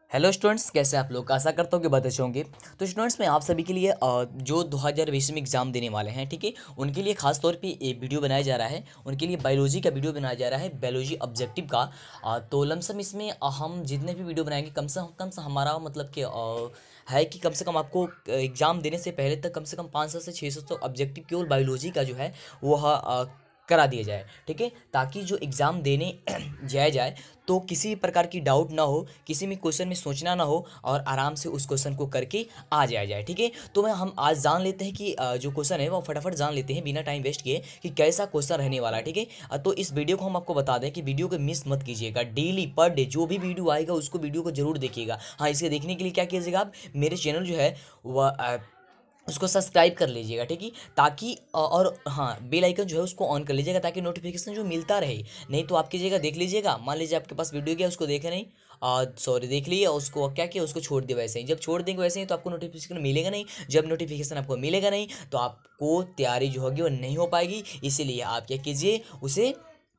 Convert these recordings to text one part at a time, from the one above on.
Hello students, कैसे आप लोग? आशा करता हूँ कि बहुत अच्छे होंगे। तो स्टूडेंट्स, मैं आप सभी के लिए जो 2020 में एग्ज़ाम देने वाले हैं, ठीक है, उनके लिए खास तौर पे एक वीडियो बनाया जा रहा है। उनके लिए बायोलॉजी का वीडियो बनाया जा रहा है, बायोलॉजी ऑब्जेक्टिव का। तो लमसम इसमें हम जितने भी वीडियो बनाएंगे कम से हमारा मतलब कि है कि कम से कम आपको एग्ज़ाम देने से पहले तक कम से कम 500 से 600 तो ऑब्जेक्टिव केवल बायोलॉजी का जो है वो करा दिया जाए, ठीक है, ताकि जो एग्ज़ाम देने जाए तो किसी प्रकार की डाउट ना हो, किसी भी क्वेश्चन में सोचना ना हो और आराम से उस क्वेश्चन को करके आ जाए, ठीक है। तो हम आज जान लेते हैं कि जो क्वेश्चन है वो फटाफट जान लेते हैं बिना टाइम वेस्ट किए कि कैसा क्वेश्चन रहने वाला है, ठीक है। तो इस वीडियो को हम आपको बता दें कि वीडियो को मिस मत कीजिएगा। डेली पर डे जो भी वीडियो आएगा उसको वीडियो को जरूर देखिएगा। हाँ, इसे देखने के लिए क्या कीजिएगा, आप मेरे चैनल जो है वह उसको सब्सक्राइब कर लीजिएगा, ठीक है, ताकि और हाँ, बेल आइकन जो है उसको ऑन कर लीजिएगा ताकि नोटिफिकेशन जो मिलता रहे। नहीं तो आप कीजिएगा, देख लीजिएगा, मान लीजिए आपके पास वीडियो गया, उसको देखे नहीं, सॉरी, देख लिया, उसको क्या किया, उसको छोड़ दिया वैसे ही। जब छोड़ देंगे वैसे ही तो आपको नोटिफिकेशन मिलेगा नहीं। जब नोटिफिकेशन आपको मिलेगा नहीं तो आपको तैयारी जो होगी वो नहीं हो पाएगी। इसीलिए आप क्या कीजिए, उसे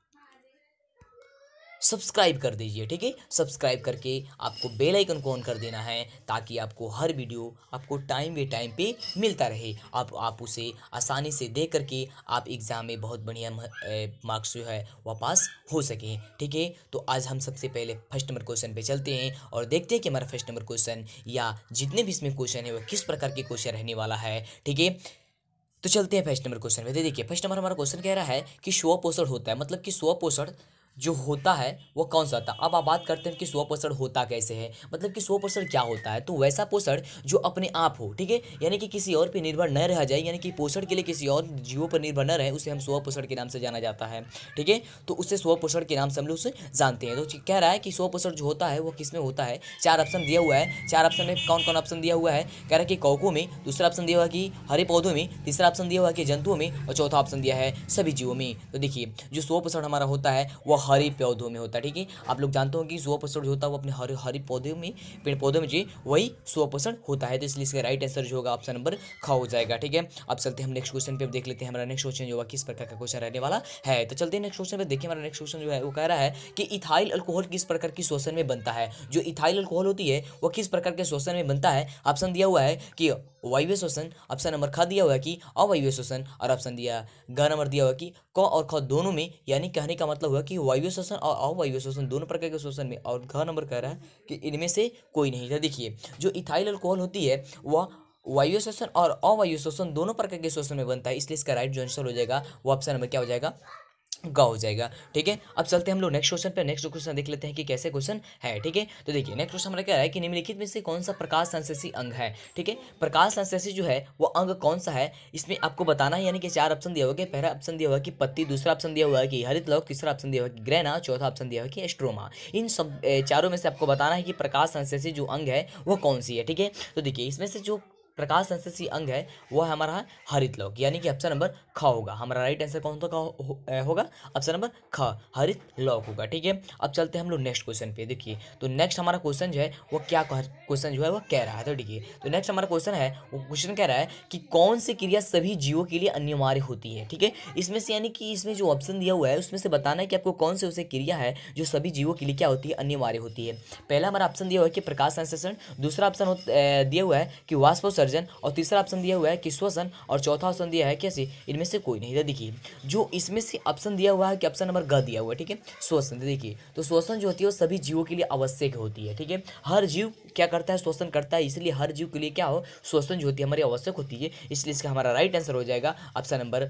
सब्सक्राइब कर दीजिए, ठीक है। सब्सक्राइब करके आपको बेल आइकन को ऑन कर देना है ताकि आपको हर वीडियो आपको टाइम पे मिलता रहे। आप उसे आसानी से देख करके आप एग्ज़ाम में बहुत बढ़िया मार्क्स जो है वह पास हो सकें, ठीक है। तो आज हम सबसे पहले फर्स्ट नंबर क्वेश्चन पे चलते हैं और देखते हैं कि हमारा फर्स्ट नंबर क्वेश्चन या जितने भी इसमें क्वेश्चन है वह किस प्रकार के क्वेश्चन रहने वाला है, ठीक है। तो चलते हैं फर्स्ट नंबर क्वेश्चन पे। देखिए, फर्स्ट नंबर हमारा क्वेश्चन कह रहा है कि स्वपोषण होता है, मतलब कि स्वपोषण जो होता है वो कौन सा होता है। अब आप बात करते हैं कि स्वपोषण होता कैसे है, मतलब कि स्वपोषण क्या होता है। तो वैसा पोषण जो अपने आप हो, ठीक है, यानी कि किसी और पे निर्भर न रह जाए, यानी कि पोषण के लिए किसी और जीवों पर निर्भर न रहे, उसे हम स्वपोषण के नाम से जाना जाता है, ठीक है। तो उसे स्वपोषण के नाम से हम लोग उसे जानते हैं। तो कह रहा है कि स्वपोषण जो होता है वो किस में होता है। चार ऑप्शन दिया हुआ है। चार ऑप्शन में कौन कौन ऑप्शन दिया हुआ है, कह रहा है कि कौकों में, दूसरा ऑप्शन दिया हुआ है कि हरे पौधों में, तीसरा ऑप्शन दिया हुआ है कि जंतुओं में और चौथा ऑप्शन दिया है सभी जीवों में। तो देखिए, जो स्वपोषण हमारा होता है वह हरे पौधों में होता है, ठीक है। आप लोग जानते हो कि स्वपोषण जो होता है वो अपने हरे हरे पौधों में, पेड़ पौधों में जी वही स्वपोषण होता है। तो इसलिए इसका राइट आंसर जो होगा ऑप्शन नंबर ख हो जाएगा, ठीक है। अब चलते हैं हम नेक्स्ट क्वेश्चन पे। अब देख लेते हैं हमारा नेक्स्ट क्वेश्चन जो है किस प्रकार का क्वेश्चन रहने वाला है। तो चलते हैं नेक्स्ट क्वेश्चन पे। देखिए, हमारा नेक्स्ट क्वेश्चन जो है वो कह रहा है कि इथाइल अल्कोहल किस प्रकार की श्वसन में बनता है। जो इथाइल अल्कोहल होती है वो किस प्रकार के श्वसन में बनता है। ऑप्शन दिया हुआ है कि वायवीय श्वसन, ऑप्शन नंबर ख दिया हुआ है कि अवायवीय श्वसन, और ऑप्शन दिया ग नंबर दिया हुआ कि क और ख दोनों में, यानी कहने का मतलब हुआ कि वायवीय श्वसन और अवायवीय श्वसन दोनों प्रकार के श्वसन में, और घ नंबर कह रहा है कि इनमें से कोई नहीं था। देखिए, जो इथाइल अल्कोहल होती है वह वायवीय श्वसन और अवायवीय श्वसन दोनों प्रकार के श्वसन में बनता है। इसलिए इसका राइट जो आंसर हो जाएगा वो ऑप्शन नंबर क्या हो जाएगा, ग हो जाएगा, ठीक है। अब चलते हैं हम लोग नेक्स्ट क्वेश्चन पे। नेक्स्ट क्वेश्चन देख लेते हैं कि कैसे क्वेश्चन है, ठीक है। तो देखिए, नेक्स्ट क्वेश्चन हमारा क्या है कि निम्नलिखित में से कौन सा प्रकाश संश्लेषी अंग है, ठीक है। प्रकाश संश्लेषी जो है वो अंग कौन सा है, इसमें आपको बताना है। यानी कि चार ऑप्शन दिया हुआ है। पहला ऑप्शन दिया हुआ है कि पत्ती, दूसरा ऑप्शन दिया हुआ है कि हरित लौक, तीसरा ऑप्शन दिया हुआ है कि ग्रेना, चौथा ऑप्शन दिया हुआ है कि स्ट्रोमा। इन सब चारों में से आपको बताना है कि प्रकाश संश्लेषी जो अंग है वो कौन सी है, ठीक है। तो देखिए, इसमें से जो प्रकाश संश्लेषी अंग है वो है हमारा हरित लौक, यानी कि ऑप्शन नंबर ख होगा। हमारा राइट आंसर कौन सा होगा, ऑप्शन नंबर ख, हरित लौक होगा, ठीक है। अब चलते हैं हम लोग नेक्स्ट क्वेश्चन पे। देखिए, तो नेक्स्ट हमारा क्वेश्चन जो है वो क्या क्वेश्चन जो है वो कह रहा है। तो देखिए, तो नेक्स्ट हमारा क्वेश्चन है वो क्वेश्चन कह रहा है कि कौन सी क्रिया सभी जीवों के लिए अनिवार्य होती है, ठीक है। इसमें से, यानी कि इसमें जो ऑप्शन दिया हुआ है उसमें से बताना है कि आपको कौन से उसे क्रिया है जो सभी जीवों के लिए क्या होती है, अनिवार्य होती है। पहला हमारा ऑप्शन दिया हुआ है कि प्रकाश संश्लेषण, दूसरा ऑप्शन दिया हुआ है कि वाष्पोत्सर्जन, और तीसरा ऑप्शन दिया हुआ है कि श्वसन, और चौथा ऑप्शन दिया है कैसे, इनमें से कोई नहीं। देखिए, जो इसमें से ऑप्शन दिया हुआ है कि ऑप्शन नंबर ग दिया हुआ है, ठीक है, श्वसन। देखिए, तो श्वसन जो होती है वो सभी जीवों के लिए आवश्यक होती है, ठीक है। हर जीव क्या करता है, श्वसन करता है, इसलिए हर जीव के लिए क्या हो, श्वसन जो होती है हमारी आवश्यक होती है। इसलिए इसका हमारा राइट आंसर हो जाएगा ऑप्शन नंबर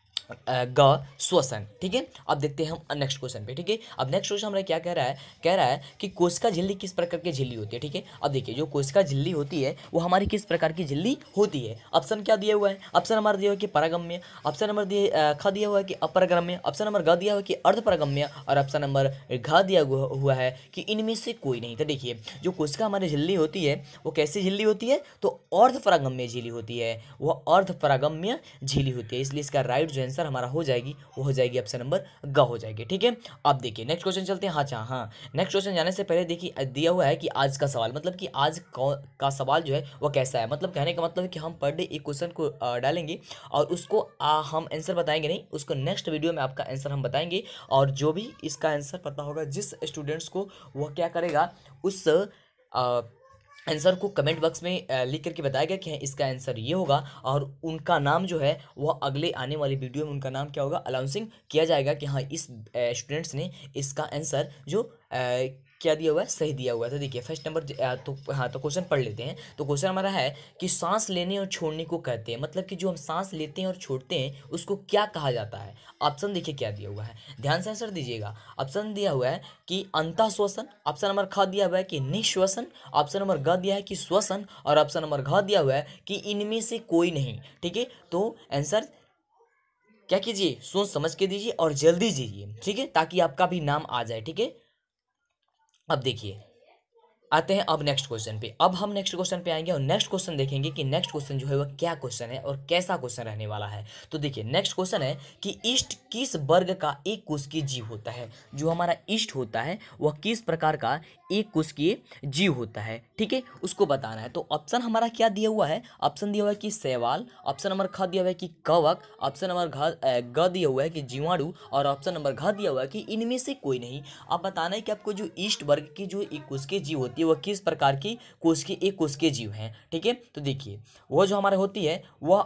ग, श्वसन, ठीक है। अब देखते हैं हम नेक्स्ट क्वेश्चन पे, ठीक है। अब नेक्स्ट क्वेश्चन हमारा क्या कह रहा है कि कोशिका झिल्ली किस प्रकार की झिल्ली होती है, ठीक है। अब देखिए, जो कोशिका झिल्ली होती है वो हमारी किस प्रकार की झिल्ली होती है। ऑप्शन क्या दिया हुआ है, ऑप्शन नंबर दिया हुआ है कि परागम्य, ऑप्शन नंबर ख दिया हुआ है कि अपरागम्य, ऑप्शन नंबर ग दिया हुआ है कि अर्धपरागम्य, और ऑप्शन नंबर घ दिया हुआ है कि इनमें से कोई नहीं। तो देखिए, जो कोशिका हमारी झिल्ली होती है वो कैसी झिल्ली होती है, तो अर्धपरागम्य झिल्ली होती है, वो अर्धपरागम्य झिल्ली होती है। इसलिए इसका राइट जो आंसर हमारा हो जाएगी वो हो जाएगी ऑप्शन नंबर ग हो जाएगी, ठीक है। अब देखिए, नेक्स्ट क्वेश्चन चलते हैं। हाँ, नेक्स्ट क्वेश्चन जाने से पहले देखिए, दिया हुआ है कि आज का सवाल, मतलब कि आज का सवाल जो है वो कैसा है। मतलब कहने का मतलब है कि हम पर डे एक क्वेश्चन को डालेंगे और उसको हम आंसर बताएंगे नहीं, उसको नेक्स्ट वीडियो में आपका आंसर हम बताएंगे। और जो भी इसका आंसर पता होगा जिस स्टूडेंट्स को, वो क्या करेगा, उस आंसर को कमेंट बॉक्स में लिख करके बताया गया कि हाँ, इसका आंसर ये होगा, और उनका नाम जो है वह अगले आने वाली वीडियो में उनका नाम क्या होगा, अनाउंसिंग किया जाएगा कि हाँ, इस स्टूडेंट्स ने इसका आंसर जो क्या दिया हुआ है, सही दिया हुआ है। तो देखिए फर्स्ट नंबर तो हाँ, तो क्वेश्चन पढ़ लेते हैं। तो क्वेश्चन हमारा है कि सांस लेने और छोड़ने को कहते हैं, मतलब कि जो हम सांस लेते हैं और छोड़ते हैं उसको क्या कहा जाता है। ऑप्शन देखिए क्या दिया हुआ है, ध्यान से आंसर दीजिएगा। ऑप्शन दिया हुआ है कि अंतः श्वसन, ऑप्शन नंबर ख दिया हुआ है कि निश्वसन, ऑप्शन नंबर ग दिया है कि श्वसन, और ऑप्शन नंबर घ दिया हुआ है कि इनमें से कोई नहीं। ठीक है, तो आंसर क्या कीजिए, सोच समझ के दीजिए और जल्दी दीजिए, ठीक है, ताकि आपका भी नाम आ जाए। ठीक है, अब देखिए आते हैं अब नेक्स्ट क्वेश्चन पे। अब हम नेक्स्ट क्वेश्चन पे आएंगे और नेक्स्ट क्वेश्चन देखेंगे कि नेक्स्ट क्वेश्चन जो है वह क्या क्वेश्चन है और कैसा क्वेश्चन रहने वाला है। तो देखिए नेक्स्ट क्वेश्चन है कि ईस्ट किस वर्ग का एक कोशिकीय जीव होता है। जो हमारा ईस्ट होता है वह किस प्रकार का एक कोशिकीय जीव होता है, ठीक है, उसको बताना है। तो ऑप्शन हमारा क्या दिया हुआ है, ऑप्शन दिया हुआ है कि शैवाल, ऑप्शन नंबर ख दिया हुआ है कि कवक, ऑप्शन नंबर ग दिया हुआ है कि जीवाणु, और ऑप्शन नंबर घ दिया हुआ है कि इनमें से कोई नहीं। अब बताना है कि आपको जो ईस्ट वर्ग की जो एक कोशिकीय जीव होती है वह किस प्रकार की कोशिकीय एक कोशिकीय जीव है। ठीक है, तो देखिए वह जो हमारे होती है वह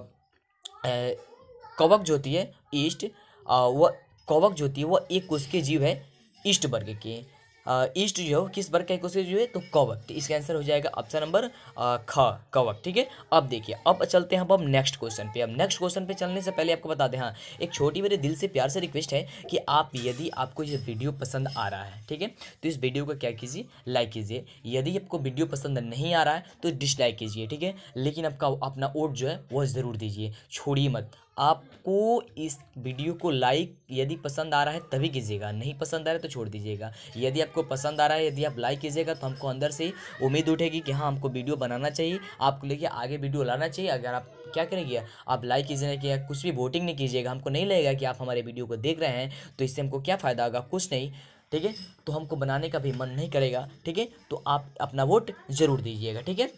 कवक जो होती है ईस्ट, वह कवक जो होती है वह एक कोशिकीय जीव है ईस्ट वर्ग की। ईस्ट जो है किस वर्ग का एक कोशिकीय जीव है, तो कवक। तो इसका आंसर हो जाएगा ऑप्शन नंबर ख, कवक। ठीक है, अब देखिए अब चलते हैं अब नेक्स्ट क्वेश्चन पे। अब नेक्स्ट क्वेश्चन पे चलने से पहले आपको बता दें, हाँ एक छोटी मेरे दिल से प्यार से रिक्वेस्ट है कि आप यदि आपको ये वीडियो पसंद आ रहा है, ठीक है, तो इस वीडियो को क्या कीजिए, लाइक कीजिए। यदि आपको वीडियो पसंद नहीं आ रहा है तो डिसलाइक कीजिए, ठीक है, लेकिन आपका अपना वोट जो है वह ज़रूर दीजिए, छोड़िए मत। आपको इस वीडियो को लाइक यदि पसंद आ रहा है तभी कीजिएगा, नहीं पसंद आ रहा है तो छोड़ दीजिएगा। यदि आपको पसंद आ रहा है, यदि आप लाइक कीजिएगा तो हमको अंदर से उम्मीद उठेगी कि हाँ हमको वीडियो बनाना चाहिए, आपको लेके आगे वीडियो लाना चाहिए। अगर आप क्या करेंगे, आप लाइक कीजिए कि कुछ भी वोटिंग नहीं कीजिएगा, हमको नहीं लगेगा कि आप हमारे वीडियो को देख रहे हैं, तो इससे हमको क्या फ़ायदा होगा, कुछ नहीं। ठीक है, तो हमको बनाने का भी मन नहीं करेगा। ठीक है, तो आप अपना वोट ज़रूर दीजिएगा। ठीक है,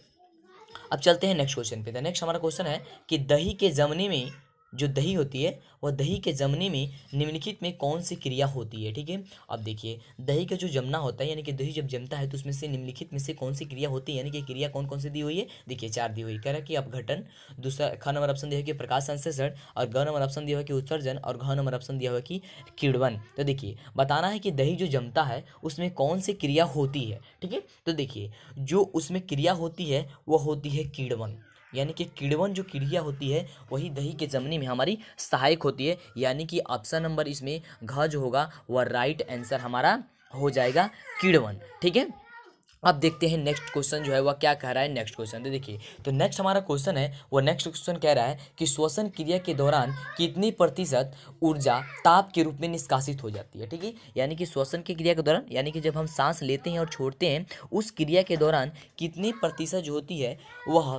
अब चलते हैं नेक्स्ट क्वेश्चन पे। तो नेक्स्ट हमारा क्वेश्चन है कि दही के जमने में, जो दही होती है वह दही के जमने में निम्नलिखित में कौन सी क्रिया होती है। ठीक है, अब देखिए दही का जो जमना होता है, यानी कि दही जब जमता है तो उसमें से निम्नलिखित में से कौन सी क्रिया होती है, यानी कि क्रिया कौन कौन सी दी हुई है। देखिए 4 दी हुई, कह रहा है कि अपघटन, दूसरा ख नंबर ऑप्शन दिया है कि प्रकाश संश्लेषण, और ग नंबर ऑप्शन दिया हुआ है कि उत्सर्जन, और घ नंबर ऑप्शन दिया हुआ है कि किण्वन। तो देखिए बताना है कि दही जो जमता है उसमें कौन सी क्रिया होती है। ठीक है, तो देखिए जो उसमें क्रिया होती है वह होती है किण्वन, यानी कि किण्वन जो क्रिया होती है वही दही के जमने में हमारी सहायक होती है, यानी कि ऑप्शन नंबर इसमें घ जो होगा वह राइट आंसर हमारा हो जाएगा किण्वन। ठीक है, अब देखते हैं नेक्स्ट क्वेश्चन जो है वह क्या कह रहा है। नेक्स्ट क्वेश्चन तो देखिए, तो नेक्स्ट हमारा क्वेश्चन है वो नेक्स्ट क्वेश्चन कह रहा है कि श्वसन क्रिया के दौरान कितनी प्रतिशत ऊर्जा ताप के रूप में निष्कासित हो जाती है। ठीक है, यानी कि श्वसन की क्रिया के दौरान, यानी कि जब हम सांस लेते हैं और छोड़ते हैं उस क्रिया के दौरान कितनी प्रतिशत जो होती है वह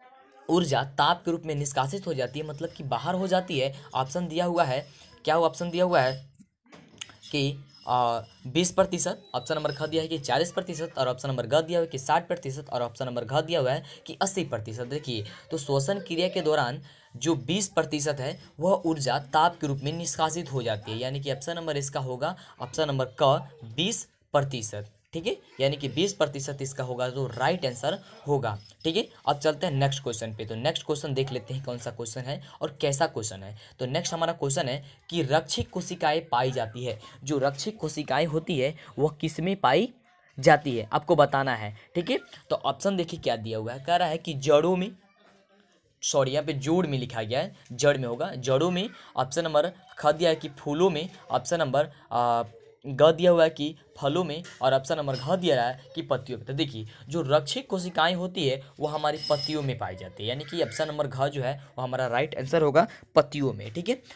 ऊर्जा ताप के रूप में निष्कासित हो जाती है, मतलब कि बाहर हो जाती है। ऑप्शन दिया हुआ है, क्या वो ऑप्शन दिया हुआ है कि 20%, ऑप्शन नंबर ख दिया है कि 40%, और ऑप्शन नंबर ग दिया हुआ है कि 60%, और ऑप्शन नंबर घ दिया हुआ है कि 80%। देखिए तो श्वसन क्रिया के दौरान जो 20% है वह ऊर्जा ताप के रूप में निष्कासित हो जाती है, यानी कि ऑप्शन नंबर इसका होगा ऑप्शन नंबर क 20%। ठीक है, यानी कि 20% इसका होगा जो राइट आंसर होगा। ठीक है, अब चलते हैं नेक्स्ट क्वेश्चन पे। तो नेक्स्ट क्वेश्चन देख लेते हैं कौन सा क्वेश्चन है और कैसा क्वेश्चन है। तो नेक्स्ट हमारा क्वेश्चन है कि रक्षित कोशिकाएं पाई जाती है, जो रक्षित कोशिकाएं होती है वह किस में पाई जाती है, आपको बताना है। ठीक है, तो ऑप्शन देखिए क्या दिया हुआ है, कह रहा है कि जड़ों में, सॉरी यहाँ पे जोड़ में लिखा गया है, जड़ में होगा, जड़ों में। ऑप्शन नंबर ख दिया है कि फूलों में, ऑप्शन नंबर ग दिया हुआ है कि फलों में, और ऑप्शन नंबर घ दिया रहा है कि पत्तियों में। तो देखिए जो रक्षित कोशिकाएं होती है वो हमारी पत्तियों में पाई जाती है, यानी कि ऑप्शन नंबर घ जो है वो हमारा राइट आंसर होगा पत्तियों में। ठीक है,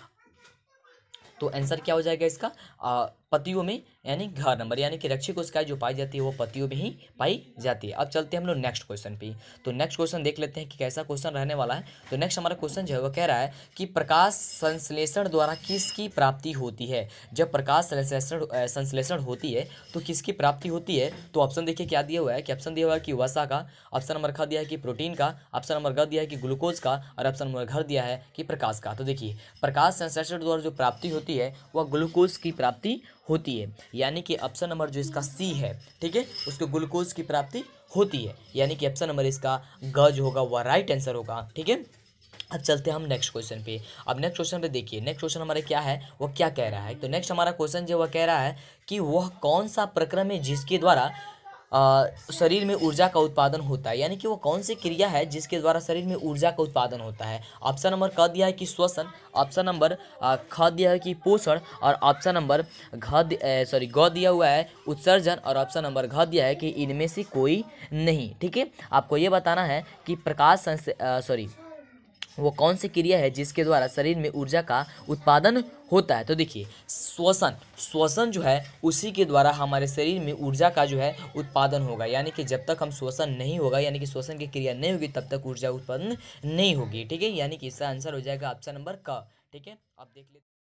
तो आंसर क्या हो जाएगा इसका, पत्तियों में, यानी घ नंबर, यानी कि रक्षित कोशिकाएं जो पाई जाती है वो पत्तियों में ही पाई जाती है। अब चलते हैं हम लोग नेक्स्ट क्वेश्चन पे। तो नेक्स्ट क्वेश्चन देख लेते हैं कि कैसा क्वेश्चन रहने वाला है। तो नेक्स्ट हमारा क्वेश्चन जो है वो कह रहा है कि प्रकाश संश्लेषण द्वारा किसकी प्राप्ति होती है। जब प्रकाश संश्लेषण होती है तो किसकी प्राप्ति होती है। तो ऑप्शन देखिए क्या दिया हुआ है, कि ऑप्शन दिया हुआ है कि वसा का, ऑप्शन नंबर ख दिया है कि प्रोटीन का, ऑप्शन नंबर ग दिया है कि ग्लूकोज का, और ऑप्शन नंबर घ दिया है कि प्रकाश का। तो देखिए प्रकाश संश्लेषण द्वारा जो प्राप्ति होती है वह ग्लूकोज की प्राप्ति होती है, यानी कि ऑप्शन नंबर जो इसका सी है, ठीक है, उसको ग्लूकोज की प्राप्ति होती है, यानी कि ऑप्शन नंबर इसका ग जो होगा वह राइट आंसर होगा, ठीक है। अब चलते हैं हम नेक्स्ट क्वेश्चन पे। अब नेक्स्ट क्वेश्चन पे देखिए, नेक्स्ट क्वेश्चन हमारा क्या है, वो क्या कह रहा है। तो नेक्स्ट हमारा क्वेश्चन जो वह कह रहा है कि वह कौन सा प्रक्रम है जिसके द्वारा शरीर में ऊर्जा का उत्पादन होता है, यानी कि वो कौन सी क्रिया है जिसके द्वारा शरीर में ऊर्जा का उत्पादन होता है। ऑप्शन नंबर क दिया है कि श्वसन, ऑप्शन नंबर ख दिया है कि पोषण, और ऑप्शन नंबर ग दिया हुआ है उत्सर्जन, और ऑप्शन नंबर घ दिया है कि इनमें से कोई नहीं, ठीक है। आपको ये बताना है कि वो कौन सी क्रिया है जिसके द्वारा शरीर में ऊर्जा का उत्पादन होता है। तो देखिए, श्वसन जो है उसी के द्वारा हमारे शरीर में ऊर्जा का जो है उत्पादन होगा, यानी कि जब तक हम श्वसन नहीं होगा, यानी कि श्वसन की क्रिया नहीं होगी, तब तक ऊर्जा उत्पादन नहीं होगी, ठीक है। यानी कि इसका आंसर हो जाएगा ऑप्शन नंबर क, ठीक है। अब देख लेते